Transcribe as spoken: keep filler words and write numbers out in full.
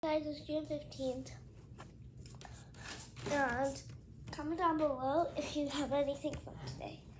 guys, it's June fifteenth. And comment down below if you have anything fun today.